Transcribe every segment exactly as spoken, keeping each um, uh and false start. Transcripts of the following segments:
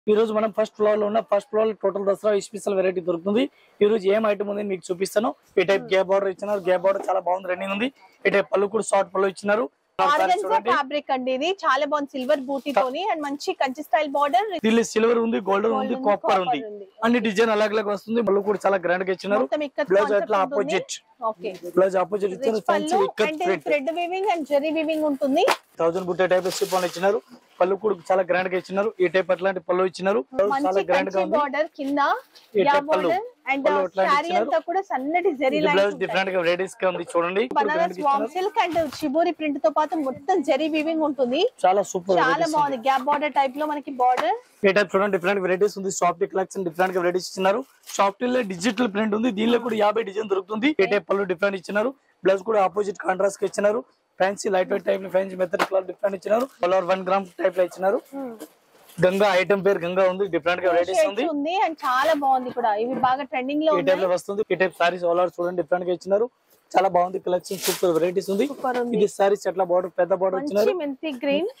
ఈ రోజు మనం ఫస్ట్ ఫ్లోర్ లో ఉన్న ఫస్ట్ ఫ్లోర్ లో టోటల్ దసరా స్పెషల్ వెరైటీ దొరుకుతుంది. ఈ రోజు ఏం ఐటమ్ ఉంది మీకు చూపిస్తాను. ఈ టైప్ గ్యాప్ బార్డర్ ఇచ్చినారు. గ్యాప్ బార్డర్ చాలా బాగుంది, రన్నింగ్ ఉంది. ఈ టైప్ పళ్ళు కూడా షార్ట్ పళ్ళు ఇచ్చినారు. ఫ్యాబ్రిక్ అండి ఇది చాలా బాగుంది, సిల్వర్ బూటీ తోని అండ్ మంచి కంచి స్టైల్ బార్డర్. దీనిలో సిల్వర్ ఉంది, గోల్డెన్ ఉంది, కాపర్ ఉంది, అన్ని డిజైన్ అలాగ్ అలాగ్ వస్తుంది. పళ్ళు కూడా చాలా గ్రాండ్ గా ఇచ్చినారు. బ్లౌజ్ అట్లా ఆపోజిట్ బ్లౌజ్ ఆపోజిట్ ఇచ్చారు. Thread weaving and zari weaving ఉంటుంది. థౌసండ్ బుట్టే టైప్ సిఫాన్ ఇచ్చినారు. పళ్ళు కూడా చాలా గ్రాండ్ గా ఇచ్చినారు. ఈ టైప్ అట్లాంటి పళ్ళు ఇచ్చినారు. చాలా గ్రాండ్ గా ఉంది. బార్డర్ కింద యా బార్డర్ అండ్ సారీ అంతా కూడా సన్నటి జెరీ లైన్స్. బ్లౌజ్ డిఫరెంట్ గా వెరైటీస్ గా ఉంది చూడండి. బనారస్ వామ్ సిల్క్ అండ్ షిబోరి ప్రింట్ తో పాటు మొత్తం జెరీ వీవింగ్ ఉంటుంది. చాలా సూపర్, చాలా బాగుంది. గ్యాప్ బార్డర్ టైప్ లో మనకి బార్డర్. ఈ టైప్ చూడండి, డిఫరెంట్ వెరైటీస్ ఉంది. సాఫ్ట్ కలెక్షన్ డిఫరెంట్ గా వెరైటీస్ ఇచ్చినారు. సాఫ్ట్ లో డిజిటల్ ప్రింట్ ఉంది. దీనిలో కూడా యాభై డిజైన్ దొరుకుతుంది. ఈ టైప్ పళ్ళు డిఫరెంట్ ఇచ్చినారు. బ్లౌజ్ కూడా ఆపోజిట్ కాంట్రాస్ట్ గా ఇచ్చినారు. ఫ్యాన్సీ లైట్ వెయిట్ టైప్ లో ఫ్యాన్సీ మెథడ్ కలర్ డిఫరెంట్ ఇచ్చినారు. కలర్ వన్ గ్రామ్ టైప్ లో ఇచ్చినారు. గంగా ఐటమ్ పేరు గంగా ఉంది. డిఫరెంట్ గా వెరైటీస్ ఉంది అండ్ చాలా బాగుంది కూడా. ఇవి బాగా ట్రెండింగ్ లో ఈ టైప్ లో వస్తుంది. ఈ టైప్ సారీస్ ఆల్ ఓవర్ చూడండి, డిఫరెంట్ గా ఇచ్చినారు. చాలా బాగుంది కలెక్షన్, సూపర్ వెరైటీస్ ఉంది. ఇది సారీస్ అట్లా బార్డర్ పెద్ద బార్డర్ ఇచ్చినారు. మెంతి గ్రీన్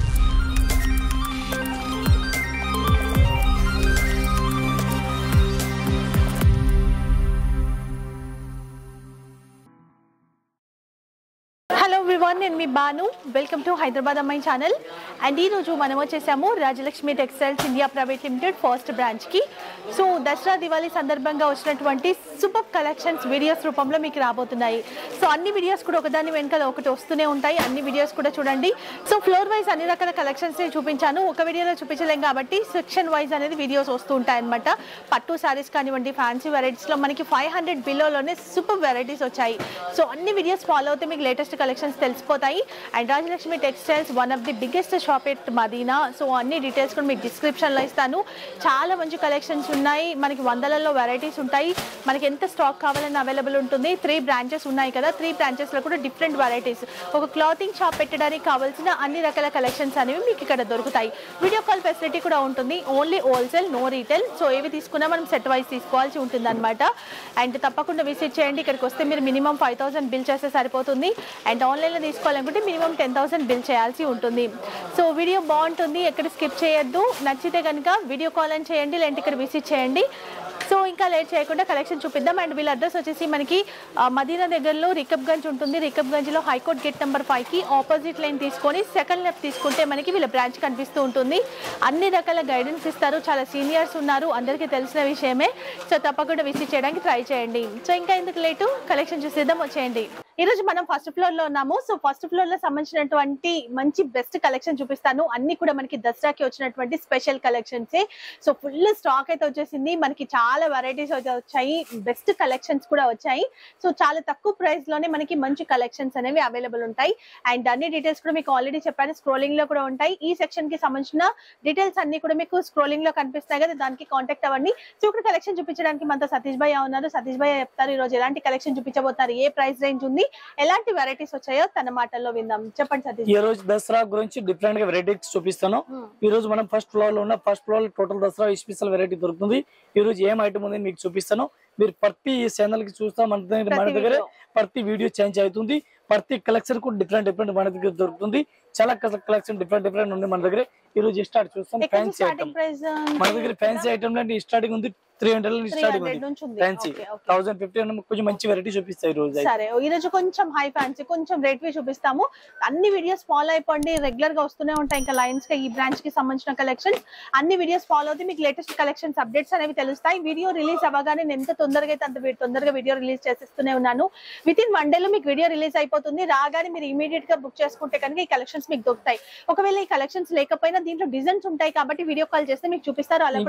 నేను మీ బాను, వెల్కమ్ టు హైదరాబాద్ అమ్మాయి ఛానల్. అండ్ ఈ రోజు మనం వచ్చేసాము Rajalakshmi textiles India private limited first branch కి. సో దసరా దివాళీ సందర్భంగా వచ్చినటువంటి సూపర్ కలెక్షన్స్ వీడియోస్ రూపంలో మీకు రాబోతున్నాయి. సో అన్ని వీడియోస్ కూడా ఒకదాని వెనకాల ఒకటి వస్తూనే ఉంటాయి. అన్ని వీడియోస్ కూడా చూడండి. సో ఫ్లోర్ వైజ్ అన్ని రకాల కలెక్షన్స్ చూపించాను. ఒక వీడియోలో చూపించలేం కాబట్టి సెక్షన్ వైజ్ అనేది వీడియోస్ వస్తూ ఉంటాయి అనమాట. పట్టు సారీస్ కానివ్వండి, ఫ్యాన్సీ వెరైటీస్ లో మనకి ఫైవ్ హండ్రెడ్ బిలోలోనే సూపర్ వెరైటీస్ వచ్చాయి. సో అన్ని వీడియోస్ ఫాలో అవుతే మీకు లేటెస్ట్ కలెక్షన్స్ తెలిసిపోతాయి. And Rajalakshmi textiles one of the biggest shop at Madina. So అన్ని డీటెయిల్స్ కూడా మీకు డిస్క్రిప్షన్ లో ఇస్తాను. చాలా మంచి కలెక్షన్స్ ఉన్నాయి. మనకి వందలలో వెరైటీస్ ఉంటాయి. మనకి ఎంత స్టాక్ కావాలని అవైలబుల్ ఉంటుంది. త్రీ బ్రాంచెస్ ఉన్నాయి కదా, త్రీ బ్రాంచెస్ లో కూడా డిఫరెంట్ వెరైటీస్. ఒక క్లాతింగ్ షాప్ పెట్టడానికి కావాల్సిన అన్ని రకాల కలెక్షన్స్ అనేవి మీకు ఇక్కడ దొరుకుతాయి. వీడియో కాల్ ఫెసిలిటీ కూడా ఉంటుంది. Only wholesale, no retail. So ఏవి తీసుకున్నా మనం సెట్ వైజ్ తీసుకోవాల్సి ఉంటుంది అనమాట. అండ్ తప్పకుండా విజిట్ చేయండి. ఇక్కడికి వస్తే మీరు మినిమం ఫైవ్ థౌసండ్ బిల్ చేస్తే సరిపోతుంది. అండ్ ఆన్లైన్ లో తీసుకోవాలనుకుంటే మినిమం టెన్ థౌసండ్ బిల్ చేయాల్సి ఉంటుంది. సో వీడియో బాగుంటుంది, ఎక్కడ స్కిప్ చేయొద్దు. నచ్చితే కనుక వీడియో కాల్ అని చేయండి, లేదంటే ఇక్కడ విజిట్ చేయండి. సో ఇంకా లేట్ చేయకుండా కలెక్షన్ చూపిద్దాం. అండ్ వీళ్ళ అడ్రస్ వచ్చేసి మనకి మదీనా దగ్గరలో రికబ్ గంజ్ ఉంటుంది. రికబ్ గంజ్ లో హైకోర్ట్ గేట్ నెంబర్ ఫైవ్ కి ఆపోజిట్ లైన్ తీసుకొని సెకండ్ లెఫ్ట్ తీసుకుంటే మనకి వీళ్ళ బ్రాంచ్ కనిపిస్తూ ఉంటుంది. అన్ని రకాల గైడెన్స్ ఇస్తారు. చాలా సీనియర్స్ ఉన్నారు, అందరికీ తెలిసిన విషయమే. సో తప్పకుండా విజిట్ చేయడానికి ట్రై చేయండి. సో ఇంకా ఎందుకు లేటు, కలెక్షన్ చూసేద్దాం, వచ్చేయండి. ఈ రోజు మనం ఫస్ట్ ఫ్లోర్ లో ఉన్నాము. సో ఫస్ట్ ఫ్లోర్ లో సంబంధించినటువంటి మంచి బెస్ట్ కలెక్షన్ చూపిస్తాను. అన్ని కూడా మనకి దసరాకి వచ్చినటువంటి special collections. So full stock అయితే వచ్చేసింది. మనకి చాలా వెరైటీస్ అయితే వచ్చాయి, బెస్ట్ కలెక్షన్స్ కూడా వచ్చాయి. సో చాలా తక్కువ ప్రైస్ లోనే మనకి మంచి కలెక్షన్స్ అనేవి అవైలబుల్ ఉంటాయి. అండ్ అన్ని డీటెయిల్స్ కూడా మీకు ఆల్రెడీ చెప్పాను, స్క్రోలింగ్ లో కూడా ఉంటాయి. ఈ సెక్షన్ కి సంబంధించిన డీటెయిల్స్ అన్ని కూడా మీకు స్క్రోలింగ్ లో కనిపిస్తాయి కదా, దానికి కాంటాక్ట్ అవ్వండి. సో ఇక్కడ కలెక్షన్ చూపించడానికి మనతో సతీష్ భయ్య ఉన్నారు. సతీష్ భయ్య చెప్తారు ఈ రోజు ఎలాంటి కలెక్షన్ చూపించబోతారు, ఏ ప్రైస్ రేంజ్ ఉంది, ఎలాంటి వెరైటీస్ వచ్చాయో తన మాటల్లో విందాం. చెప్పండి సతీష్. ఈ రోజు దసరా గురించి డిఫరెంట్ గా వెరైటీస్ చూపిస్తాను. ఈ రోజు మనం ఫస్ట్ ఫ్లోర్ లో ఉన్న ఫస్ట్ ఫ్లోర్ లో టోటల్ దసరా స్పెషల్ వెరైటీ దొరుకుతుంది. ఈ రోజు ఏం ఐటమ్ ఉంది మీకు చూపిస్తాను. మీరు ప్రతి ఛానల్ కి చూస్తా మన మన దగ్గర ప్రతి వీడియో చేంజ్ అవుతుంది. ప్రతి కలెక్షన్ కూడా డిఫరెంట్ డిఫరెంట్ మన దగ్గర దొరుకుతుంది. చాలా కలెక్షన్ డిఫరెంట్ డిఫరెంట్ ఉంది మన దగ్గర. ఈ రోజు స్టార్ట్ చూస్తాం ఫ్యాన్సీ ఐటమ్. మన దగ్గర ఫ్యాన్సీ ఐటమ్ అంటే స్టార్టింగ్ ఉంది త్రీ హండ్రెడ్ స్టార్టింగ్ ఉంది. ఫ్యాన్సీ థౌసండ్ ఫిఫ్టీ కొంచెం మంచి వెరైటీ చూపిస్తాయి ఈ రోజు. సరే, ఈ రోజు కొంచెం హై ఫ్యాన్సీ, కొంచెం రేట్ వి చూపిస్తాము. అన్ని వీడియోస్ ఫాలో అయిపోండి, రెగ్యులర్ గా వస్తూనే ఉంటాయి. ఇంకా లైన్స్ కి ఈ బ్రాంచ్ కి సంబంధించిన కలెక్షన్స్ అన్ని వీడియోస్ ఫాలో అవుతే మీకు లేటెస్ట్ కలెక్షన్స్ అప్డేట్స్ అనేవి తెలుస్తాయి. వీడియో రిలీజ్ అవ్వగానే నేను ఎంత తొందరగా అయితే అంత తొందరగా వీడియో రిలీజ్ చేసేస్తూనే ఉన్నాను. విత్ ఇన్ వన్ డే లో మీకు వీడియో రిలీజ్ అయిపోతుంది. రాగానే మీరు ఇమీడియట్ గా బుక్ చేసుకుంటే కనుక ఈ కలెక్షన్స్ మీకు దొరుకుతాయి. ఒకవేళ ఈ కలెక్షన్స్ లేకపోయినా దీంట్లో డిజైన్స్ ఉంటాయి కాబట్టి వీడియో కాల్ చేస్తే మీకు చూపిస్తారు. అలా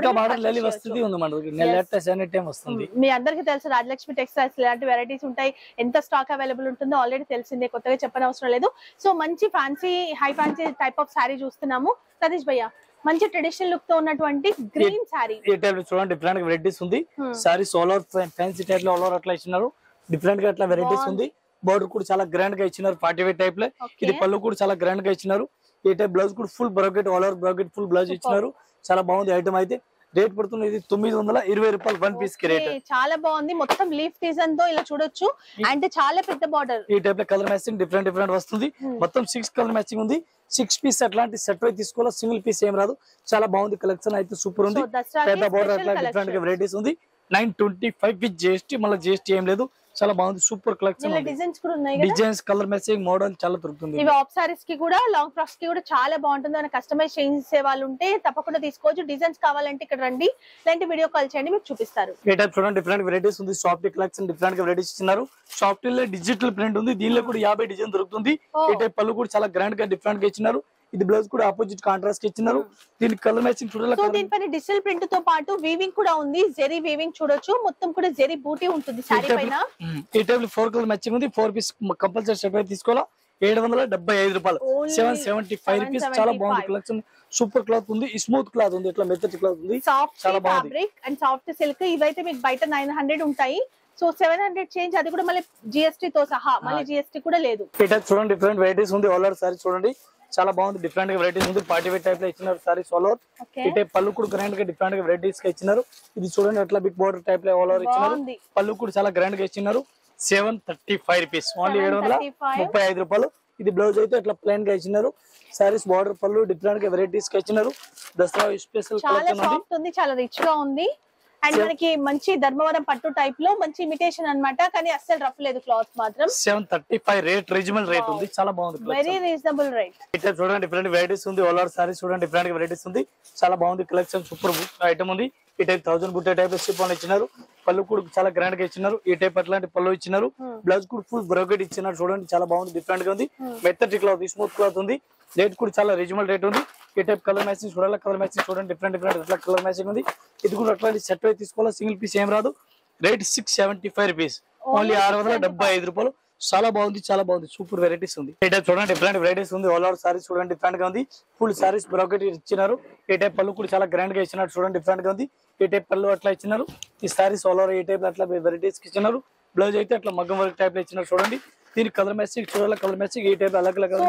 మీ అందరికీ తెలుసు రాజలక్ష్మి టెక్స్టైల్స్ ఇలాంటి వెరైటీస్ ఉంటాయి. ఎంత స్టాక్ అవైలబుల్ ఉంటుందో ఆల్రెడీ తెలిసిందే, కొత్తగా చెప్పని అవసరం లేదు. సో మంచి fancy high fancy type of sari చూస్తున్నాము. సతీష్ భయ్య, మంచి ట్రెడిషనల్ లుక్ తో ఉన్నటువంటి గ్రీన్ సారీ. ఈ టైప్ లో చూడండి డిఫరెంట్ వెరైటీస్ ఉంది. Saris all over fancy type లో ఆల్ ఓవర్ అట్లా ఇచ్చినారు. డిఫరెంట్ గా అట్లా వెరైటీస్ ఉంది. బోర్డర్ కూడా చాలా గ్రాండ్ గా ఇచ్చినారు. ఫార్టీ ఎయిట్ టైప్ లో ఇది పళ్ళు కూడా చాలా గ్రాండ్ గా ఇచ్చినారు. ఈ టైప్ బ్లౌజ్ కూడా full bracket all over bracket full blouse ఇచ్చినారు. చాలా బాగుంది ఐటమ్. అయితే రేట్ పడుతుంది ఇది తొమ్మిది వందల ఇరవై రూపాయలు వన్ పీస్ కి రేట్. చాలా బాగుంది, మొత్తం లీఫ్ డిజైన్ తో ఇలా చూడొచ్చు. అండ్ చాలా పెద్ద బార్డర్. ఈ టైప్ లో కలర్ మ్యాచింగ్ డిఫరెంట్ డిఫరెంట్ వస్తుంది. మొత్తం సిక్స్ కలర్ మ్యాచింగ్ ఉంది. సిక్స్ పీస్ అట్లాంటి సెట్ వై తీసుకోవాలా, సింగిల్ పీస్ ఏం రాదు. చాలా బాగుంది కలెక్షన్ అయితే సూపర్ ఉంది. పెద్ద బోర్డర్ అట్లా డిఫరెంట్ గా వెరైటీస్ ఉంది. Nine twenty five with GST, మళ్ళీ జిఎస్టీ ఏం లేదు. చాలా బాగుంది సూపర్ కలెక్షన్. డిజైన్స్ కూడా ఉన్నాయి కదా, డిజైన్స్ కలర్ మ్యాచింగ్ మోడల్ చాలా దొరుకుతుంది. ఇవి ఆఫ్ సారీస్ కి కూడా లాంగ్ ఫ్రాక్స్ కి కూడా చాలా బాగుంటుంది. అని కస్టమైజ్ చేసే వాళ్ళు ఉంటే తప్పకుండా తీసుకోవచ్చు. డిజైన్స్ కావాలంటే ఇక్కడ రండి, లేదంటే వీడియో కాల్ చేయండి, మీకు చూపిస్తారు. ఏ టైప్ చూడండి డిఫరెంట్ వెరైటీస్ ఉంది. సాఫ్ట్ కలెక్షన్ డిఫరెంట్ గా వెరైటీస్ ఇచ్చినారు. సాఫ్ట్ లో డిజిటల్ ప్రింట్ ఉంది, దీనిలో కూడా యాభై డిజైన్ దొరుకుతుంది. ఈ టైప్ పళ్ళు కూడా చాలా గ్రాండ్ గా డిఫరెంట్ గా ఇచ్చినారు. ఇది బ్లౌజ్ కూడా ఆపోజిట్ కాంట్రాస్ట్ ఇచ్చినారు. దీని కలర్ మ్యాచింగ్ చూడాలి. సో దీనిపైన డిజిటల్ ప్రింట్ తో పాటు వీవింగ్ కూడా ఉంది. జెరీ వీవింగ్ చూడొచ్చు, మొత్తం కూడా జెరీ బూటీ ఉంటుంది సారీ పైన. ఈ టైప్ ఫోర్ కలర్ మ్యాచింగ్ ఉంది. ఫోర్ పీస్ కంపల్సరీ సెట్ అయితే తీసుకోవాలా. ఏడు వందల డెబ్బై ఐదు రూపాయలు, సెవెన్ సెవెంటీ ఫైవ్ రూపీస్. చాలా బాగుంది కలెక్షన్. సూపర్ క్లాత్ ఉంది, స్మూత్ క్లాత్ ఉంది, ఇట్లా మెత్తటి క్లాత్ ఉంది. చాలా బాగుంది. అండ్ సాఫ్ట్ సిల్క్ ఇవైతే మీకు బయట నైన్ హండ్రెడ్ ఉంటాయి. సో సెవెన్ హండ్రెడ్ చేంజ్, అది కూడా మళ్ళీ జిఎస్టీ తో సహా, మళ్ళీ జిఎస్టీ కూడా లేదు. ఈ టైప్ చూడండి డిఫరెంట్ వెరైటీస్ ఉంది. ఆల్ ఓవర్ సారీ చూడండి చాలా బాగుంది. డిఫరెంట్ గా వెరైటీస్ ఉంది. పార్టీ వేర్ టైప్ లో ఇచ్చినారు సారీస్ ఆల్ ఓవర్. ఈ టైప్ పళ్ళు కూడా గ్రాండ్ గా డిఫరెంట్ గా వెరైటీస్ గా ఇచ్చినారు. ఇది చూడండి అట్లా బిగ్ బోర్డర్ టైప్ లో ఆల్ ఓవర్ ఇచ్చినారు. పళ్ళు కూడా చాలా గ్రాండ్ గా ఇచ్చినారు. Seven thirty five rupees only, ఏడు వందల ముప్పై ఐదు రూపాయలు. ఇది బ్లౌజ్ అయితే అట్లా ప్లెయిన్ గా ఇచ్చినారు. సారీస్ బార్డర్ పళ్ళు డిఫరెంట్ గా వెరైటీస్ గా ఇచ్చినారు. దసరా స్పెషల్ కలెక్షన్ ఉంది, చాలా రిచ్ గా ఉంది. అండ్ మనకి మంచి ధర్మవరం పట్టు టైప్ లో మంచి ఇమిటేషన్ అన్నమాట, కానీ అస్సలు రఫ్ లేదు క్లాత్ మాత్రం. Seven thirty five rate reasonable rate ఉంది. చాలా బాగుంది, వెరీ రీజనబుల్ రేట్. ఇట్లా చూడండి డిఫరెంట్ వెరైటీస్ ఉంది. ఆల్ ఓవర్ సారీస్ చూడండి డిఫరెంట్ వెరైటీస్ ఉంది. చాలా బాగుంది కలెక్షన్. సూపర్ ఐటమ్ ఉంది. ఈ టైప్ థౌసండ్ బుట్టే టైప్ సిఫాన్ ఇచ్చినారు. పళ్ళు కూడా చాలా గ్రాండ్ గా ఇచ్చినారు. ఈ టైప్ అట్లాంటి పళ్ళు ఇచ్చినారు. బ్లౌజ్ కూడా ఫుల్ బ్రోకెట్ ఇచ్చినారు. చూడండి చాలా బాగుంది, డిఫరెంట్ గా ఉంది. మెత్తటి క్లాత్, స్మూత్ క్లాత్ ఉంది. రేట్ కూడా చాలా రీజనబుల్ రేట్ ఉంది. ఈ టైప్ కలర్ మ్యాచింగ్ చూడాలి. కలర్ మ్యాచింగ్ చూడండి డిఫరెంట్ డిఫరెంట్ అట్లా కలర్ మ్యాచింగ్ ఉంది. ఇది కూడా అట్లాంటి సెట్ అయితే తీసుకోవాలి. సింగిల్ పీస్ ఏం రాదు. Rate six seventy five rupees only, ఆరు వందల డెబ్బై ఐదు రూపాయలు. చాలా బాగుంది, చాలా బాగుంది, సూపర్ వెరైటీస్ ఉంది. ఈ టైప్ చూడండి డిఫరెంట్ వెరైటీస్ ఉంది. ఆల్ ఓవర్ సారీస్ చూడండి డిఫరెంట్ గా ఉంది. ఫుల్ సారీస్ బ్రోకెట్ ఇచ్చినారు. ఈ టైప్ పళ్ళు కూడా చాలా గ్రాండ్ గా ఇచ్చినారు. చూడండి డిఫరెంట్ గా ఉంది. ఈ టైప్ పళ్ళు అట్లా ఇచ్చినారు. ఈ సారీస్ ఆల్ ఓవర్ ఈ టైప్ అట్లా వెరైటీస్ ఇచ్చినారు. బ్లౌజ్ అయితే అట్లా మగ్గం వర్క్ టైప్ లో ఇచ్చినారు. చూడండి దీని కలర్ మ్యాచింగ్ చూడాలి. కలర్ మ్యాచింగ్ ఈ టైప్ అలగ్ అలగ్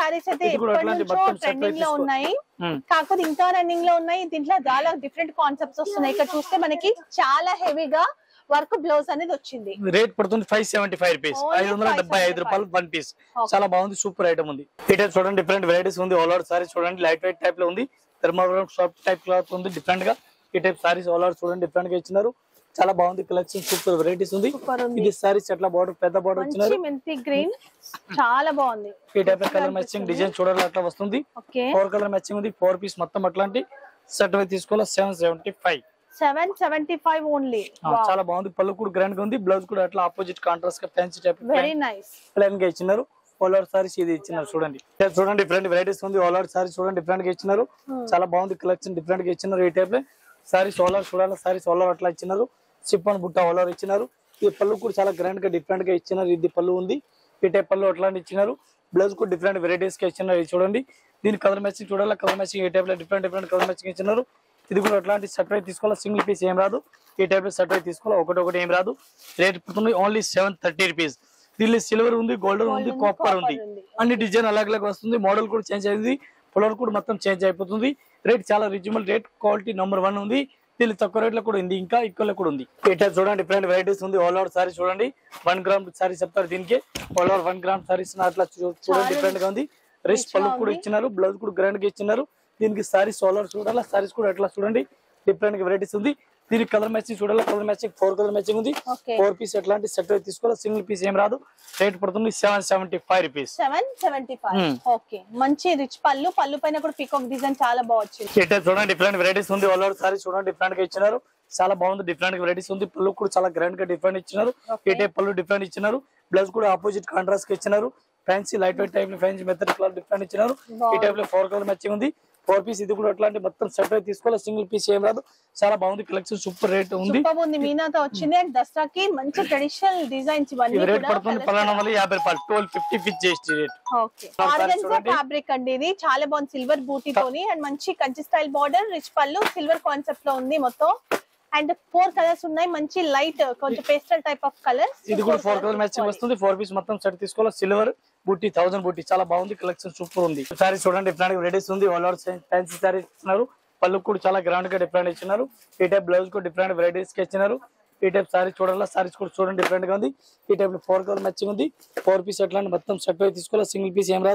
ట్రెండింగ్ లో ఉన్నాయి, కాకపోతే ఇంకా రన్నింగ్ లో ఉన్నాయి. దీంట్లో చాలా డిఫరెంట్ కాన్సెప్ట్స్ వస్తున్నాయి. ఇక్కడ చూస్తే మనకి చాలా హెవీగా వర్క్ బ్లౌజ్ అనేది వచ్చింది. రేట్ పడుతుంది ఫైవ్ సెవెంటీ ఫైవ్ రూపీస్, ఐదు వందల డెబ్బై ఐదు రూపాయలు వన్ పీస్. చాలా బాగుంది, సూపర్ ఐటమ్ ఉంది. ఈ టైప్ చూడండి డిఫరెంట్ వెరైటీస్ ఉంది. ఆల్ ఓవర్ సారీ చూడండి లైట్ వెయిట్ టైప్ లో ఉంది. థర్మోవరం సాఫ్ట్ టైప్ క్లాత్ ఉంది డిఫరెంట్ గా. ఈ టైప్ సారీస్ ఆల్ ఓవర్ చూడండి డిఫరెంట్ గా ఇచ్చినారు. చాలా బాగుంది కలెక్షన్, సూపర్ వెరైటీస్ ఉంది. ఇది సారీస్ అట్లా బార్డర్ పెద్ద బార్డర్ ఇచ్చినారు. మెంతి గ్రీన్ చాలా బాగుంది. ఈ టైప్ కలర్ మ్యాచింగ్ డిజైన్ చూడాలి అట్లా వస్తుంది. ఫోర్ కలర్ మ్యాచింగ్ ఉంది. ఫోర్ పీస్ మొత్తం అట్లాంటి సెట్ అయితే తీసుకోవాలి. Seven seventy five seven seventy five only. చాలా బాగుంది. పళ్ళు కూడా గ్రాండ్ గా ఉంది. బ్లౌజ్ కూడా అట్లా ఆపోజిట్ కాంట్రాస్ట్ గా fancy type very nice plain గా ఇచ్చినారు. ఆల్ ఓవర్ సారీస్ ఇది ఇచ్చినారు. చూడండి చూడండి డిఫరెంట్ వెరైటీస్ ఉంది. ఆల్ ఓవర్ సారీస్ చూడండి డిఫరెంట్ గా ఇచ్చినారు. చాలా బాగుంది కలెక్షన్, డిఫరెంట్ గా ఇచ్చినారు. ఈ టైప్ లో సారీస్ ఆల్ ఓవర్ చూడాలి. సారీస్ ఆల్ ఓవర్ అట్లా ఇచ్చినారు. సిప్పాన్ బుట్ట ఆల్ ఓవర్ ఇచ్చినారు. ఈ పళ్ళు కూడా చాలా గ్రాండ్ గా డిఫరెంట్ గా ఇచ్చినారు. ఇది పళ్ళు ఉంది. ఈ టైప్ పళ్ళు అట్లాంటి ఇచ్చినారు. బ్లౌజ్ కూడా డిఫరెంట్ వెరైటీస్ గా ఇచ్చినారు. ఇది చూడండి దీని కలర్ మ్యాచింగ్ చూడాలి. కలర్ మ్యాచింగ్ ఈ టైప్ లో డిఫరెంట్ డిఫరెంట్ కలర్ మ్యాచింగ్ ఇచ్చినారు. ఇది కూడా అట్లాంటి సెట్ అయితే తీసుకోవాలి. సింగిల్ పీస్ ఏం రాదు. ఈ టైప్ లో సెట్ అయితే తీసుకోవాలి. ఒకటి ఒకటి ఏం రాదు. రేట్ పడుతుంది ఓన్లీ సెవెన్ థర్టీ రూపీస్. దీనిలో సిల్వర్ ఉంది, గోల్డెన్ ఉంది, కాపర్ ఉంది. అన్ని డిజైన్ అలాగ్ అలాగ్ వస్తుంది. మోడల్ కూడా చేంజ్ అయింది. కలర్ కూడా మొత్తం చేంజ్ అయిపోతుంది. రేట్ చాలా reasonable rate, quality number one ఉంది. దీని తక్కువ రేట్ లో కూడా ఉంది, ఇంకా ఎక్కువ కూడా ఉంది. ఈ టైప్ చూడండి డిఫరెంట్ వెరైటీస్ ఉంది. ఆల్ ఓవర్ సారీ చూడండి. వన్ గ్రామ్ సారీ చెప్తారు దీనికి. All over one gram saris అట్లా చూడండి డిఫరెంట్ గా ఉంది. రిస్ట్ పళ్ళు కూడా ఇచ్చినారు. బ్లౌజ్ కూడా గ్రాండ్ గా ఇచ్చినారు. దీనికి సారీస్ ఆల్ ఓవర్ చూడాలి. సారీస్ కూడా ఎట్లా చూడండి డిఫరెంట్ గా వెరైటీస్ ఉంది. దీనికి కలర్ మ్యాచింగ్ చూడాలి. Colour matching four colour matching ఉంది. ఫోర్ పీస్ ఎట్లాంటి సెట్ అయితే తీసుకోవాలి. సింగిల్ పీస్ ఏం రాదు. రేట్ పడుతుంది seven seventy five rupees. Seven seventy five okay. మంచి రిచ్ పళ్ళు, పళ్ళు పైన కూడా పీకాక్ డిజైన్ చాలా బాగుంది. ఈ టైప్ చూడండి డిఫరెంట్ వెరైటీస్ ఉంది. ఆల్ ఓవర్ సారీ చూడండి డిఫరెంట్ గా ఇచ్చినారు. చాలా బాగుంది, డిఫరెంట్ వెరైటీస్ ఉంది. పళ్ళు కూడా చాలా గ్రాండ్ గా డిఫరెంట్ ఇచ్చినారు. ఈ టైప్ పళ్ళు డిఫరెంట్ ఇచ్చినారు. బ్లౌజ్ కూడా ఆపోజిట్ కాంట్రాస్ట్ గా ఇచ్చినారు. ఫ్యాన్సీ లైట్ వెయిట్ టైప్ లో ఫ్యాన్సీ మెథడ్ కలర్ డిఫరెంట్ ఇచ్చినారు. ఈ టైప్ లో ఫోర్ కలర్ మ్యాచింగ్ ఉంది. ఫోర్ పీస్ ఇది కూడా అట్లాంటి మొత్తం సెట్ అయితే తీసుకోవాలి. సింగిల్ పీస్ ఏం రాదు. చాలా బాగుంది కలెక్షన్, సూపర్ రేట్ ఉంది. మీనాతో వచ్చింది. అండ్ దసరాకి మంచి ట్రెడిషనల్ డిజైన్స్ ఇవన్నీ రేట్ పడుతుంది పన్నెండు వందల యాభై రూపాయలు. ట్వెల్వ్ ఫిఫ్టీ ఫిట్ చేసి రేట్. ఓకే ఆర్గన్జా ఫ్యాబ్రిక్ అండి ఇది. చాలా బాగుంది సిల్వర్ బూటీ తోని. అండ్ మంచి కంచి స్టైల్ బార్డర్, రిచ్ పళ్ళు, సిల్వర్ కాన్సెప్ట్ లో ఉంది మొత్తం. అండ్ ఫోర్ కలర్స్ ఉన్నాయి. మంచి లైట్ కొంచెం పేస్టల్ టైప్ ఆఫ్ కలర్స్. ఇది కూడా ఫోర్ కలర్ మ్యాచింగ్ వస్తుంది. ఫోర్ పీస్ మొత్తం సెట్ తీసుకోవాలి. సిల్వర్ బుట్టి థౌసండ్ బుట్టి చాలా బాగుంది కలెక్షన్, సూపర్ ఉంది. సారీ చూడండి డిఫరెంట్ వెరైటీస్ ఉంది. ఆల్ ఓవర్ ఫ్యాన్సీ సారీ ఇచ్చినారు. పళ్ళు కూడా చాలా గ్రాండ్ గా డిఫరెంట్ ఇచ్చినారు. ఈ టైప్ బ్లౌజ్ కూడా డిఫరెంట్ వెరైటీస్ కి ఇచ్చినారు. ఈ టైప్ సారీ చూడాలి. సారీస్ కూడా చూడండి డిఫరెంట్ గా ఉంది. ఈ టైప్ లో ఫోర్ కలర్ మ్యాచింగ్ ఉంది. ఫోర్ పీస్ ఎట్లా మొత్తం సెట్ అయి తీసుకోవాలి. సింగిల్ పీస్ ఏం రాదు.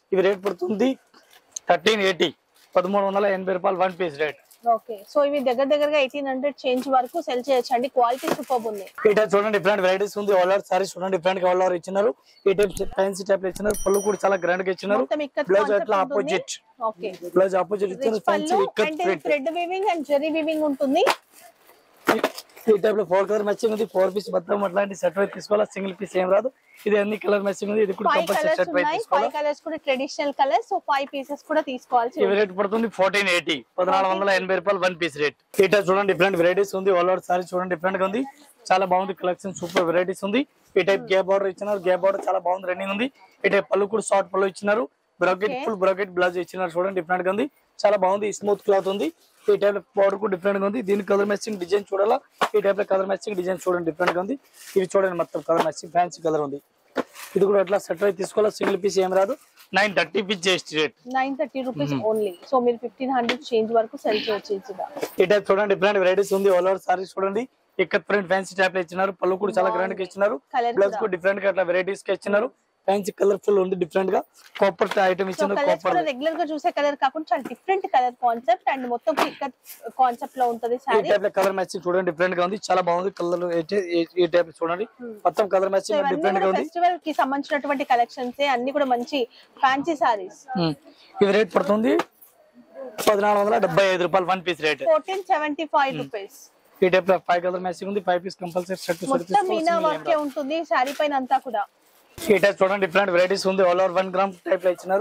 ఇవి రేట్ పడుతుంది థర్టీన్ ఎయిటీ పదమూడు వందల ఎనభై రూపాయలు one piece rate. Okay so ఇవి దగ్గర దగ్గరగా ఎయిటీన్ హండ్రెడ్ చేంజ్ వరకు సెల్ చేయొచ్చు అండి. క్వాలిటీ సూపర్ ఉంది. ఈ టైప్ చూడండి డిఫరెంట్ వెరైటీస్ ఉంది. ఆల్ ఓవర్ సారీస్ చూడండి డిఫరెంట్ గా ఆల్ ఓవర్ ఇచ్చినారు. ఈ టైప్ ఫ్యాన్సీ టైప్ లో ఇచ్చినారు. పళ్ళు కూడా చాలా గ్రాండ్ గా ఇచ్చినారు. బ్లౌజ్ అట్లా ఆపోజిట్ ఓకే బ్లౌజ్ ఆపోజిట్ ఇచ్చారు. Fancy ikat thread weaving and zari weaving ఉంటుంది. ఈ టైప్ లో ఫోర్ కలర్ మ్యాచింగ్ ఉంది. ఫోర్ పీస్ మొత్తం అట్లాంటి సెట్ వైజ్ తీసుకోవాలా. సింగిల్ పీస్ ఏం రాదు. ఇది అన్ని కలర్ మ్యాచింగ్ ఉంది. ఇది కూడా కంపల్సరీ సెట్ వైజ్ తీసుకోవాలా. ఫైవ్ కలర్స్ కూడా traditional colours. So five pieces కూడా తీసుకోవాల్సి. ఇవి రేట్ పడుతుంది ఫోర్టీన్ ఎయిటీ పద్నాలుగు వందల ఎనభై రూపాయలు వన్ పీస్ రేట్. ఈ టైప్ చూడండి డిఫరెంట్ వెరైటీస్ ఉంది. ఆల్ ఓవర్ సారీ చూడండి డిఫరెంట్ గా ఉంది. చాలా బాగుంది కలెక్షన్. సూపర్ వెరైటీస్ ఉంది. ఈ టైప్ గ్యాప్ బార్డర్ ఇచ్చినారు. గ్యాప్ బార్డర్ చాలా బాగుంది రన్నింగ్ ఉంది. ఈ టైప్ పళ్ళు కూడా షార్ట్ పళ్ళు ఇచ్చినారు. బ్రాకెట్ ఫుల్ బ్రాకెట్ బ్లౌజ్ ఇచ్చినారు. చూడండి డిఫరెంట్ గా ఉంది. చాలా బాగుంది. స్మూత్ క్లాత్ ఉంది. ఈ టైప్ లో బార్డర్ కూడా డిఫరెంట్ గా ఉంది. దీని కలర్ మ్యాచింగ్ డిజైన్ చూడాలా. ఈ టైప్ లో కలర్ మ్యాచింగ్ డిజైన్ చూడండి డిఫరెంట్ గా ఉంది. ఇవి చూడండి మొత్తం కలర్ మ్యాచింగ్ ఫ్యాన్సీ కలర్ ఉంది. ఇది కూడా అట్లా సెట్ అయితే తీసుకోవాలా. సింగిల్ పీస్ ఏం రాదు. Nine thirty piece just rate nine thirty rupees only. So మీరు ఫిఫ్టీన్ హండ్రెడ్ చేంజ్ వరకు సెల్ చేయొచ్చు. ఈ టైప్ చూడండి డిఫరెంట్ వెరైటీస్ ఉంది. ఆల్ ఓవర్ సారీస్ చూడండి ఇక్కత్ ప్రింట్ ఫ్యాన్సీ టైప్ లో ఇచ్చినారు. పళ్ళు కూడా చాలా గ్రాండ్ గా ఇచ్చినారు. బ్లౌజ్ కూడా డిఫరెంట్ గా అట్లా వెరైటీస్ గా ఇచ్చినారు. ఫ్యాన్సీ కలర్ఫుల్ ఉంది. డిఫరెంట్ గా కాపర్ ఐటమ్ ఇచ్చిన కాపర్ రెగ్యులర్ గా చూసే కలర్ కాకుండా చాలా డిఫరెంట్ కలర్ కాన్సెప్ట్ అండ్ మొత్తం ఇక్కత్ కాన్సెప్ట్ లో ఉంటది సారీ. ఈ టైప్ లో కలర్ మ్యాచింగ్ చూడండి డిఫరెంట్ గా ఉంది. చాలా బాగుంది కలర్. ఈ టైప్ చూడండి మొత్తం కలర్ మ్యాచింగ్ డిఫరెంట్ గా ఉంది. ఫెస్టివల్ కి సంబంధించినటువంటి కలెక్షన్స్ అన్ని కూడా మంచి ఫ్యాన్సీ సారీస్. ఇది రేట్ పడుతుంది పద్నాలుగు వందల డెబ్బై ఐదు రూపాయలు one piece rate fourteen seventy five rupees. ఈ టైప్ లో ఫైవ్ కలర్ మ్యాచింగ్ ఉంది. ఫైవ్ పీస్ కంపల్సరీ సెట్ మొత్తం మీనా వర్క్ ఉంటుంది సారీ పైన అంతా కూడా. ఈ టైప్ చూడండి డిఫరెంట్ వెరైటీస్ ఉంది. All over one gram type లో ఇచ్చినారు.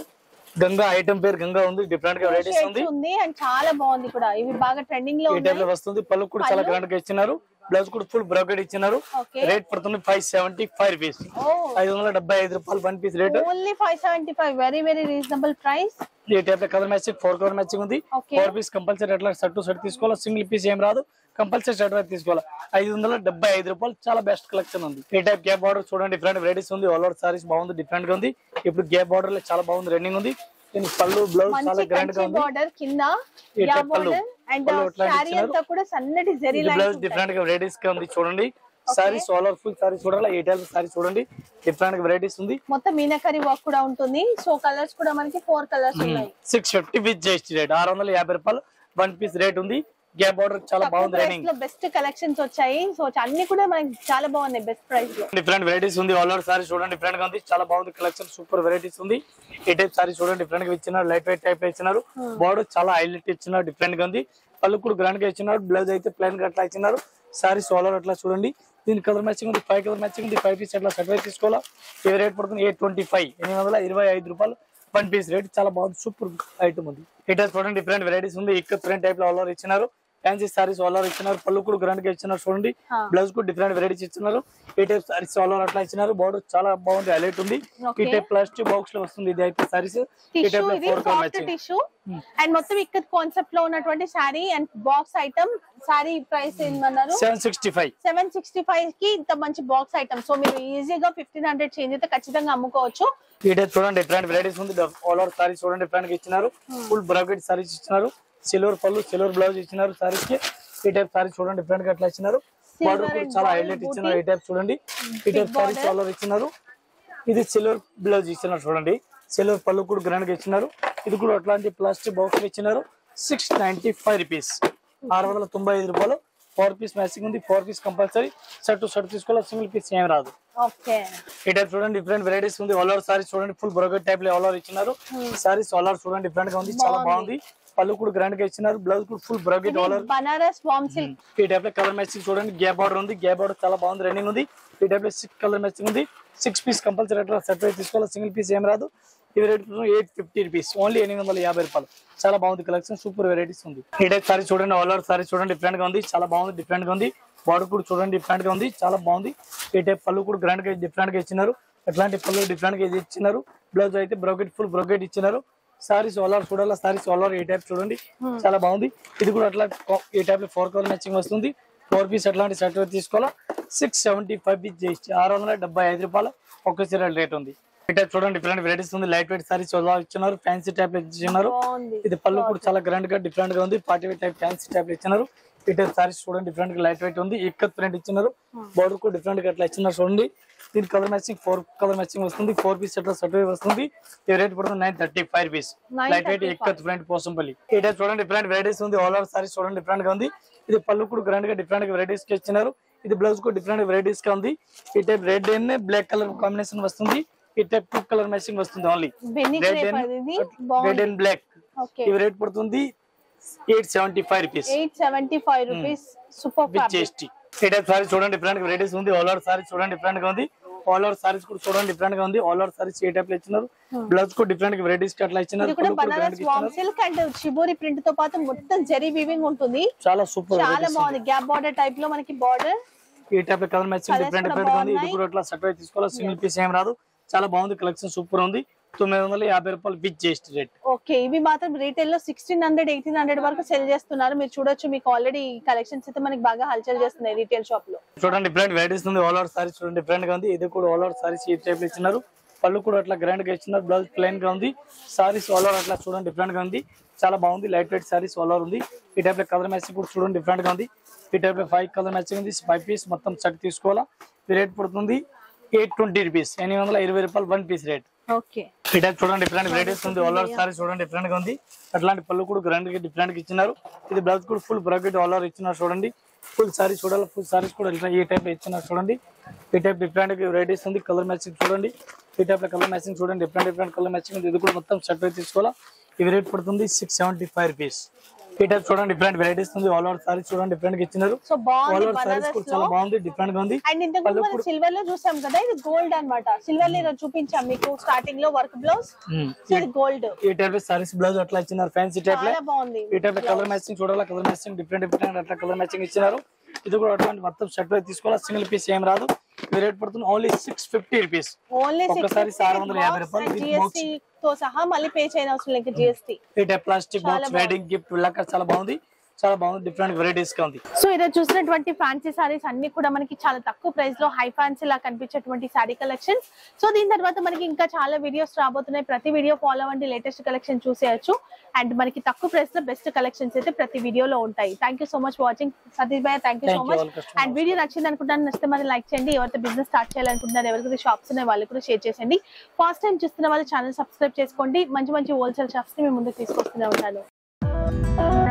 గంగా ఐటమ్ పేరు గంగా ఉంది. డిఫరెంట్ గా వెరైటీస్ ఉంది అండ్ చాలా బాగుంది కూడా. ఇవి బాగా ట్రెండింగ్ లో ఈ టైప్ లో వస్తుంది. పళ్ళు కూడా చాలా గ్రాండ్ గా ఇచ్చినారు. బ్లౌజ్ కూడా ఫుల్ బ్రాకెట్ ఇచ్చినారు. రేట్ పడుతుంది ఫైవ్ సెవెంటీ ఫైవ్ రూపీస్ ఐదు వందల డెబ్బై ఐదు రూపాయలు one piece rate. Only five seventy five very very reasonable price. ఈ టైప్ లో colour matching four colour matching ఉంది. ఫోర్ పీస్ కంపల్సరీ అట్లా సెట్ టు సెట్ తీసుకోవాలి. సింగిల్ పీస్ ఏం రాదు. కంపల్సరీ సెట్ వైపు తీసుకోవాలి. ఐదు వందల డెబ్బై ఐదు రూపాయలు చాలా బెస్ట్ కలెక్షన్ ఉంది. ఈ టైప్ గ్యాప్ బార్డర్ చూడండి డిఫరెంట్ వెరైటీస్ ఉంది. ఆల్ ఓవర్ సారీస్ బాగుంది. డిఫరెంట్ గా ఉంది. ఇప్పుడు గ్యాప్ బార్డర్ లో చాలా బాగుంది రన్నింగ్ ఉంది. దీని పళ్ళు బ్లౌజ్ చాలా గ్రాండ్ గా ఉంది. బార్డర్ కింద గ్యాప్ బార్డర్ అండ్ సారీ అంతా కూడా సన్నటి జరీ లైన్స్. బ్లౌజ్ డిఫరెంట్ గా వెరైటీస్ గా ఉంది. చూడండి saris all over full sari చూడాలి. ఈ టైప్ సారీ చూడండి డిఫరెంట్ గా వెరైటీస్ ఉంది. మొత్తం మీనాకరీ వర్క్ కూడా ఉంటుంది. సో కలర్స్ కూడా మనకి ఫోర్ కలర్స్ ఉన్నాయి. Six fifty with just rate ఆరు వందల యాభై రూపాయలు వన్ పీస్ రేట్ ఉంది. గ్యాప్ బార్డర్ చాలా బాగుంది. రన్నింగ్ లో బెస్ట్ కలెక్షన్స్ వచ్చాయి. సో అన్ని కూడా మనకి చాలా బాగున్నాయి బెస్ట్ ప్రైస్ లో. డిఫరెంట్ వెరైటీస్ ఉంది. ఆల్ ఓవర్ సారీ చూడండి డిఫరెంట్ గా ఉంది. చాలా బాగుంది కలెక్షన్. సూపర్ వెరైటీస్ ఉంది. ఈ టైప్ సారీ చూడండి డిఫరెంట్ గా ఇచ్చినారు. లైట్ వెయిట్ టైప్ లో ఇచ్చినారు. బార్డర్ చాలా హైలైట్ ఇచ్చినారు. డిఫరెంట్ గా ఉంది. పళ్ళు కూడా గ్రాండ్ గా ఇచ్చినారు. బ్లౌజ్ అయితే ప్లెయిన్ గా అట్లా ఇచ్చినారు. సారీస్ ఆల్ ఓవర్ అట్లా చూడండి. దీని కలర్ మ్యాచింగ్ ఉంది. ఫైవ్ కలర్ మ్యాచింగ్ ఉంది. ఫైవ్ పీస్ అట్లా సెట్ వైపు తీసుకోవాలా. ఈ రేట్ పడుతుంది ఎయిట్ ట్వంటీ ఫైవ్ ఎనిమిది వందల ఇరవై ఐదు రూపాయలు వన్ పీస్ రేట్. చాలా బాగుంది. సూపర్ ఐటమ్ ఉంది. ఈ టైప్ చూడండి డిఫరెంట్ వెరైటీస్ ఉంది. ఇక్కత్ ప్రింట్ టైప్ లో ఆల్ ఓవర్ ఇచ్చినారు. ఫ్యాన్సీ సారీస్ ఆల్ ఓవర్ ఇచ్చినారు. పళ్ళు కూడా గ్రాండ్ గా ఇచ్చినారు. చూడండి బ్లౌజ్ కూడా డిఫరెంట్ వెరైటీస్ ఇచ్చినారు. ఈ టైప్ సారీస్ ఆల్ ఓవర్ అట్లా ఇచ్చినారు. బార్డర్ చాలా బాగుంది. హైలైట్ ఉంది. ఈ టైప్ ప్లాస్టిక్ బాక్స్ లో వస్తుంది. ఇది అయితే సారీస్ ఈ టైప్ లో ఫోర్ కలర్ మ్యాచింగ్ అండ్ మొత్తం ఇక్కడ కాన్సెప్ట్ లో ఉన్నటువంటి sari and box item. Sari price ఏమన్నారు? Seven sixty five seven sixty five కి ఇంత మంచి బాక్స్ ఐటమ్. సో మీరు ఈజీగా ఫిఫ్టీన్ హండ్రెడ్ చేంజ్ అయితే ఖచ్చితంగా అమ్ముకోవచ్చు. ఈ టైప్ చూడండి డిఫరెంట్ వెరైటీస్ ఉంది. ఆల్ ఓవర్ సారీస్ చూడండి డిఫరెంట్ గా ఇచ్చినారు. ఫుల్ బ్రాకెట్ సారీస్ ఇచ్చినారు. సిల్వర్ పళ్ళు సిల్వర్ బ్లౌజ్ ఇచ్చినారు సారీస్ కి. ఈ టైప్ సారీ చూడండి డిఫరెంట్ గా అట్లా ఇచ్చినారు. బార్డర్ కూడా చాలా హైలైట్ ఇచ్చినారు. ఈ టైప్ చూడండి. ఈ టైప్ సారీస్ ఆల్ ఓవర్ ఇచ్చినారు. ఇది సిల్వర్ బ్లౌజ్ ఇచ్చినారు. చూడండి సిల్వర్ పళ్ళు కూడా గ్రాండ్ గా ఇచ్చినారు. ఇది కూడా అట్లాంటి ప్లాస్టిక్ బాక్స్ ఇచ్చినారు. సిక్స్ నైన్టీ ఫైవ్ రూపీస్ ఆరు వందల తొంభై ఐదు రూపాయలు ఫోర్ పీస్ మ్యాచింగ్ ఉంది. Four piece compulsory set to set తీసుకోవాలి. సింగిల్ పీస్ ఏం రాదు. ఈ టైప్ చూడండి డిఫరెంట్ వెరైటీస్ ఉంది. ఆల్ ఓవర్ సారీస్ చూడండి ఫుల్ బ్రోకెట్ టైప్ లో ఆల్ ఓవర్ ఇచ్చినారు. సారీస్ ఆల్ ఓవర్ చూడండి డిఫరెంట్ గా ఉంది. చాలా బాగుంది. పళ్ళు కూడా గ్రాండ్ గా ఇచ్చినారు. బ్లౌజ్ కూడా full brocade all over Banaras వామ్ సిల్క్. ఈ టైప్ లో కలర్ మ్యాచింగ్ చూడండి. గ్యాప్ బార్డర్ ఉంది. గ్యాప్ బార్డర్ చాలా బాగుంది. రన్నింగ్ ఉంది. ఈ టైప్ లో సిక్స్ కలర్ మ్యాచింగ్ ఉంది. సిక్స్ పీస్ కంపల్సరీ అట్లా సెట్ తీసుకోవాలి. సింగిల్ పీస్ ఏం రాదు. ఇవి rate eight fifty rupees only ఎనిమిది వందల యాభై రూపాయలు. చాలా బాగుంది కలెక్షన్. సూపర్ వెరైటీస్ ఉంది. ఈ టైప్ సారీ చూడండి. ఆల్ ఓవర్ సారీ చూడండి డిఫరెంట్ గా ఉంది. చాలా బాగుంది. డిఫరెంట్ గా ఉంది. బార్డర్ కూడా చూడండి డిఫరెంట్ గా ఉంది. చాలా బాగుంది. ఈ టైప్ పళ్ళు కూడా గ్రాండ్ గా డిఫరెంట్ గా ఇచ్చినారు. అట్లాంటి పళ్ళు డిఫరెంట్ గా ఇచ్చినారు. బ్లౌజ్ అయితే బ్రోకెట్ ఫుల్ బ్రోకెట్ ఇచ్చినారు. సారీస్ ఆల్ ఓవర్ చూడాలి. సారీస్ ఆల్ ఓవర్ ఈ టైప్ చూడండి చాలా బాగుంది. ఇది కూడా అట్లా ఈ టైప్ లో ఫోర్ కలర్ మ్యాచింగ్ వస్తుంది. ఫోర్ పీస్ అట్లాంటి సెట్ తీసుకోవాలా. సిక్స్ సెవెంటీ ఫైవ్ పీస్ చేసి ఆరు వందల డెబ్బై ఐదు రూపాయలు ఒక చీర రేట్ ఉంది. ఈ టైప్ చూడండి డిఫరెంట్ వెరైటీస్ ఉంది. లైట్ వెయిట్ సారీస్ ఇచ్చినారు. ఫ్యాన్సీ టైప్ లో ఇచ్చినారు. ఇది పళ్ళు కూడా చాలా గ్రాండ్ గా డిఫరెంట్ గా ఉంది. Party wear type fancy type లో ఇచ్చినారు. ఈ టైప్ సారీస్ చూడండి డిఫరెంట్ గా లైట్ వెయిట్ ఉంది. ఇక్కత్ ప్రింట్ ఇచ్చినారు. బోర్డర్ కూడా డిఫరెంట్ గా అట్లా ఇచ్చినారు. చూడండి దీని colour matching four colour matching వస్తుంది ఫోర్ పీస్ సెట్ సెట్ వస్తుంది ఈ రేట్ పడుతుంది nine thirty five rupees light weight ఎక్కువ డిఫరెంట్ పోసంపల్లి ఈ టైప్ చూడండి డిఫరెంట్ వెరైటీస్ ఉంది ఆల్ ఓవర్ సారీస్ చూడండి డిఫరెంట్ గా ఉంది ఇది పళ్ళు కూడా గ్రాండ్ గా డిఫరెంట్ గా వెరైటీస్ కి ఇచ్చినారు ఇది బ్లౌజ్ కూడా డిఫరెంట్ వెరైటీస్ గా ఉంది ఈ type red and black colour combination వస్తుంది ఈ టైప్ టూ కలర్ మ్యాచింగ్ వస్తుంది ఓన్లీ రెడ్ అండ్ బ్లాక్ ఈ రేట్ పడుతుంది eight seventy five rupees eight seventy five rupees super fabric ఈ టైప్ సారీ చూడండి డిఫరెంట్ వెరైటీస్ ఉంది ఆల్ ఓవర్ సారీ చూడండి డిఫరెంట్ గా ఉంది ఆల్ ఓవర్ సారీస్ కూడా చూడండి డిఫరెంట్ గా ఉంది ఆల్ ఓవర్ సారీస్ ఏ టైప్ లో ఇచ్చినారు బ్లౌజ్ కూడా డిఫరెంట్ వెరైటీస్ అట్లా ఇచ్చినారు ఇది కూడా బనారస్ వామ్ సిల్క్ అండ్ షిబోరి ప్రింట్ తో పాటు మొత్తం జరీ వీవింగ్ ఉంటుంది చాలా సూపర్ చాలా బాగుంది గ్యాప్ బార్డర్ టైప్ లో మనకి బార్డర్ ఈ టైప్ లో కలర్ మ్యాచింగ్ డిఫరెంట్ డిఫరెంట్ గా ఉంది ఇది కూడా అట్లా సెట్ అయి తీసుకోవాలి సింగిల్ పీస్ ఏం రాదు చాలా బాగుంది కలెక్షన్ సూపర్ ఉంది తొమ్మిది వందల యాభై రూపాయలు విత్ జిఎస్టీ రేట్ ఓకే ఇవి మాత్రం రీటైల్ లో సిక్స్టీన్ హండ్రెడ్ ఎయిటీన్ హండ్రెడ్ వరకు సెల్ చేస్తున్నారు మీరు చూడొచ్చు మీకు ఆల్రెడీ కలెక్షన్స్ అయితే మనకి బాగా హల్చల్ చేస్తున్నాయి రీటైల్ షాప్ లో చూడండి డిఫరెంట్ వెరైటీస్ ఉంది ఆల్ ఓవర్ సారీస్ చూడండి డిఫరెంట్ గా ఉంది ఇది కూడా ఆల్ ఓవర్ సారీస్ ఈ టైప్ లో ఇచ్చినారు పళ్ళు కూడా అట్లా గ్రాండ్ గా ఇచ్చినారు బ్లౌజ్ ప్లెయిన్ గా ఉంది సారీస్ ఆల్ ఓవర్ అట్లా చూడండి డిఫరెంట్ గా ఉంది చాలా బాగుంది light weight sarees all over ఉంది ఈ టైప్ లో కలర్ మ్యాచింగ్ కూడా చూడండి డిఫరెంట్ గా ఉంది ఈ టైప్ లో ఫైవ్ కలర్ మ్యాచింగ్ ఉంది ఫైవ్ పీస్ మొత్తం సెట్ తీసుకోవాలా ఈ రేట్ పడుతుంది ఎయిట్ ట్వంటీ రూపీస్ ఎనిమిది వందల ఇరవై రూపాయలు వన్ పీస్ రేట్ ఓకే ఈ టైప్ చూడండి డిఫరెంట్ వెరైటీస్ ఉంది ఆల్ ఓవర్ సారీ చూడండి డిఫరెంట్ గా ఉంది అట్లాంటి పళ్ళు కూడా గ్రాండ్ గా డిఫరెంట్ గా ఇచ్చినారు ఇది బ్లౌజ్ కూడా ఫుల్ బ్రాకెట్ ఆల్ ఓవర్ ఇచ్చినారు చూడండి ఫుల్ సారీ చూడాలి ఫుల్ సారీస్ కూడా ఈ టైప్ లో ఇచ్చినారు చూడండి ఈ టైప్ డిఫరెంట్ వెరైటీస్ ఉంది కలర్ మ్యాచింగ్ చూడండి ఈ టైప్ లో కలర్ మ్యాచింగ్ చూడండి డిఫరెంట్ డిఫరెంట్ కలర్ మ్యాచింగ్ ఉంది ఇది కూడా మొత్తం సెట్ అయితే తీసుకోవాలా ఇది రేట్ పడుతుంది సిక్స్ సెవెంటీ ఫైవ్ రూపీస్ ఈ టైప్ చూడండి డిఫరెంట్ వెరైటీస్ ఉంది ఆల్ ఓవర్ సారీస్ చూడండి డిఫరెంట్ గా ఇచ్చినారు ఆల్ ఓవర్ సారీస్ కూడా చాలా బాగుంది డిఫరెంట్ గా ఉంది అండ్ ఇంతకు ముందు మనం సిల్వర్ లో చూసాం కదా ఇది గోల్డ్ అన్నమాట సిల్వర్ లో చూపించాం మీకు స్టార్టింగ్ లో వర్క్ బ్లౌజ్ ఇది గోల్డ్ ఈ టైప్ లో సారీస్ బ్లౌజ్ అట్లా ఇచ్చినారు ఫ్యాన్సీ టైప్ లో చాలా బాగుంది ఈ టైప్ లో కలర్ మ్యాచింగ్ చూడాలి కలర్ మ్యాచింగ్ డిఫరెంట్ డిఫరెంట్ అట్లా కలర్ మ్యాచింగ్ ఇచ్చినారు ఇది కూడా అట్లాంటి మొత్తం సెట్ అయితే తీసుకోవాలి సింగిల్ పీస్ ఏం రాదు ఈ రేట్ పడుతుంది only six fifty rupees only ఒకసారి ఆరు వందల యాభై రూపాయలు జిఎస్టీ తో సహా మళ్ళీ పే చేయని అవసరం లేదు జిఎస్టీ ఈ type plastic box wedding gift లాగా చాలా బాగుంది చాలా బాగుంది డిఫరెంట్ వెరైటీస్ గా ఉంది సో ఈరోజు చూసినటువంటి ఫ్యాన్సీ సారీస్ అన్ని కూడా మనకి చాలా తక్కువ ప్రైస్ లో హై ఫ్యాన్సీ లా కనిపించేటువంటి సారీ కలెక్షన్స్ సో దీని తర్వాత మనకి ఇంకా చాలా వీడియోస్ రాబోతున్నాయి ప్రతి వీడియో ఫాలో అవ్వండి లేటెస్ట్ కలెక్షన్ చూసేయచ్చు అండ్ మనకి తక్కువ ప్రైస్ లో బెస్ట్ కలెక్షన్స్ అయితే ప్రతి వీడియోలో ఉంటాయి thank you so much watching Satish bhai thank you so much and video నచ్చింది అనుకుంటాను నచ్చితే మరి లైక్ చేయండి ఎవరైతే బిజినెస్ స్టార్ట్ చేయాలనుకుంటున్నారు ఎవరికైతే షాప్స్ ఉన్నాయి వాళ్ళు కూడా షేర్ చేయండి ఫస్ట్ టైం చూస్తున్న వాళ్ళు ఛానల్ సబ్స్క్రైబ్ చేసుకోండి మంచి మంచి హోల్సేల్ షాప్స్ ని మేము ముందుకు తీసుకొస్తూనే ఉంటాను